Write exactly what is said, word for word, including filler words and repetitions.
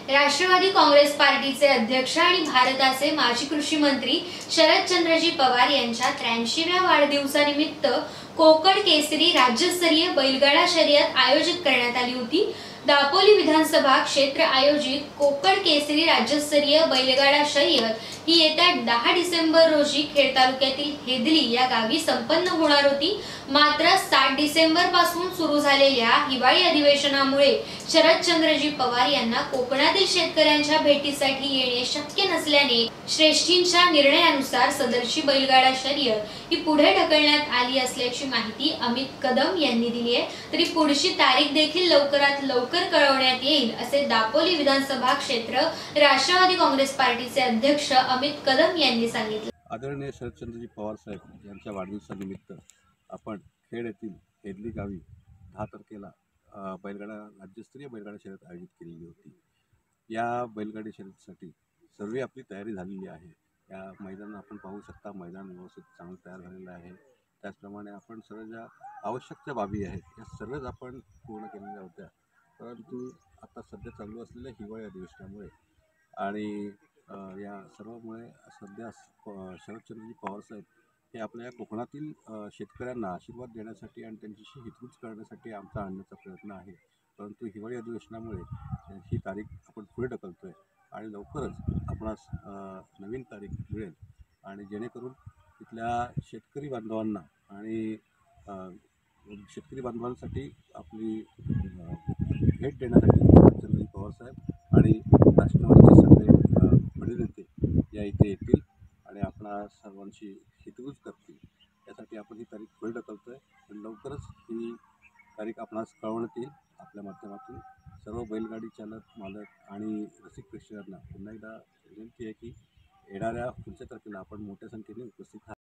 राष्ट्रवादी काँग्रेस पार्टीचे अध्यक्ष आणि भारताचे माजी कृषी मंत्री शरदचंद्रजी पवार यांच्या त्र्याऐंशीव्या वाढदिवसानिमित्त कोकण केसरी राज्यस्तरीय बैलगाडा शर्यत आयोजित करण्यात आली होती। दापोली विधानसभा क्षेत्र आयोजित कोकण केसरी राज्यस्तरीय बैलगाडा शर्यत ही येत्या दहा डिसेंबर रोजी खेड तालुक्यातील हेदली या गावी संपन्न होणार होती। मात्र सात डिसेंबर पासून सुरू झालेल्या हिवाळी अधिवेशनामुळे शरदचंद्रजी पवार यांना कोकणातील शेतकऱ्यांच्या भेटीसाठी येणे शक्य नसल्याने श्रेष्ठींच्या निर्णयानुसार सदरची बैलगाडा शर्यत ही पुढे ढकलण्यात आली असल्याची माहिती अमित कदम यांनी दिली आहे। तरी पुढची तारीख देखील लवकरात लवकर कळवण्यात येईल असे दापोली विधानसभा क्षेत्र राष्ट्रवादी काँग्रेस पार्टीचे अध्यक्ष अमित कदम यांनी सांगितले। आदरणीय शरदचंद्रजी पवार साहेब यांच्या वाढदिवसानिमित्त आपण खेड येथील हेदली गावी दहा तारखेला बैलगाडा राज्यस्तरीय बैलगाडा शर्यत आयोजित केलेली होती। या बैलगाडी शर्यतीसाठी सर्व आपली तयारी झालेली आहे। या मैदान आपण पाहू शकता, मैदान व्यवस्थित चांगलं तयार झालेलं आहे। त्याचप्रमाणे आपण सर्व ज्या आवश्यक त्या बाबी आहेत या सर्वच आपण पूर्ण केलेल्या होत्या, परंतु आता सध्या चालू असलेल्या हिवाळी अधिवेशनामुळे आणि या सर्वामुळे सध्या शरदचंद्रजी पवार साहेब हे आपल्या कोकणातील शेतकऱ्यांना आशीर्वाद देण्यासाठी आणि त्यांच्याशी हितगुज करण्यासाठी आमचा आणण्याचा प्रयत्न आहे। परंतु हिवाळी अधिवेशनामुळे ही तारीख आपण पुढे ढकलतोय आणि लवकरच आपणास नवीन तारीख मिळेल आणि जेणेकरून तिथल्या शेतकरी बांधवांना आणि शेतकरी बांधवांसाठी आपली भेट देण्यासाठी शरदचंद्रजी पवार साहेब आणि राष्ट्रवादीचे सगळे बडे नेते या इथे येतील आणि आपणा सर्वांशी हितगुज करतील। यासाठी आपण ही तारीख पुढे ढकलतोय आणि लवकरच ही तारीख आपणास कळवण्यात येईल। आपल्या माध्यमातून सर्व बैलगाडी चालक मालक आणि रसिक प्रेक्षकांना पुन्हा एकदा विनंती आहे की येणाऱ्या पुढच्या तारखेला आपण मोठ्या संख्येने उपस्थित